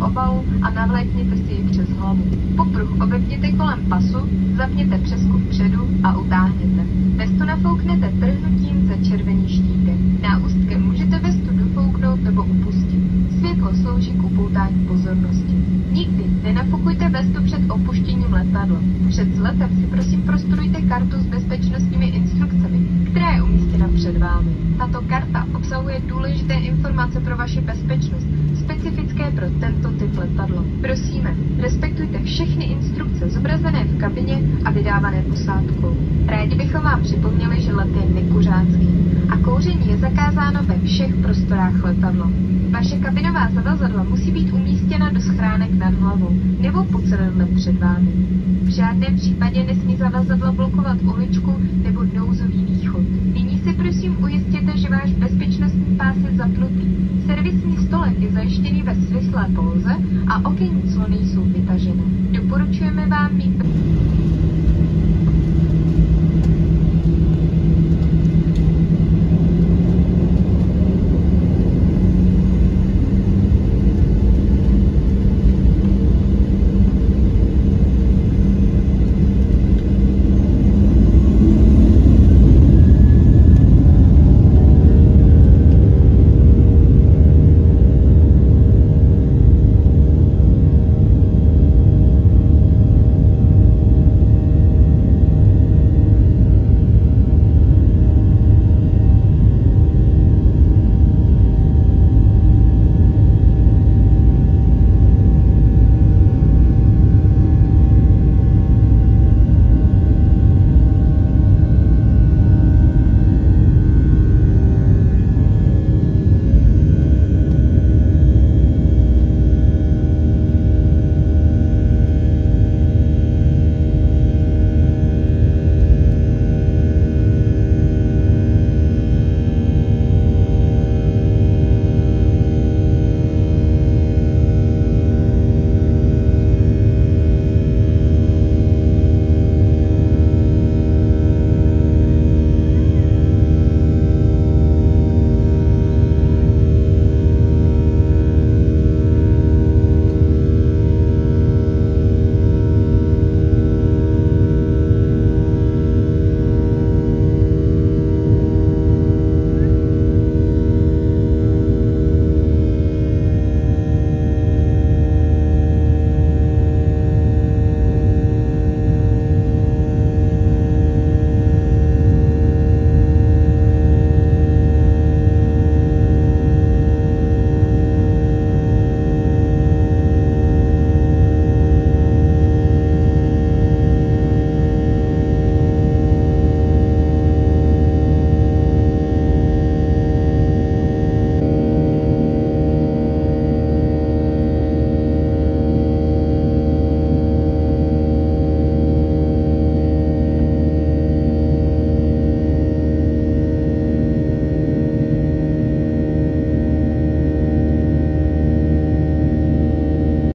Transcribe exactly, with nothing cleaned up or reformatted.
obalu a navlékněte si ji přes hlavu. Popruh obepněte kolem pasu, zapněte přeskup předu a utáhněte. Vestu nafouknete trhnutím za červený štítek. Náustkem můžete vestu dofouknout nebo upustit. Světlo slouží k upoutání pozornosti. Nikdy nenafukujte vestu před opuštěním letadla. Před letem si prosím prostudujte kartu s bezpečnostními instrukcemi, která je umístěna před vámi. Tato karta obsahuje důležité informace pro vaši bezpečnost, specifické pro tento typ letadla. Prosíme, respektujte všechny instrukce zobrazené v kabině a vydávané posádkou. Rádi bychom vám připomněli, že let je nekuřácký a kouření je zakázáno ve všech prostorách letadla. Vaše kabinová zavazadla musí být umístěna do schránek nad hlavou nebo pod sedadlem před vámi. V žádném případě nesmí zavazadla blokovat uličku nebo nouzový východ. Nyní si prosím ujistěte, že váš bezpečnostní pás je zapnutý. Servisní stolek je zajištěný ve svislé poloze a okenní clony jsou vytažené. Doporučujeme vám mít